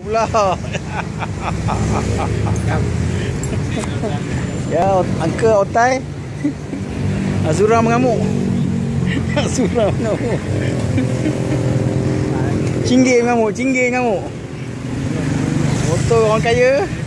Pula. Ya, Uncle Otai. Azura mengamuk. Azura mengamuk. Cinggir mengamuk. Motor orang kaya.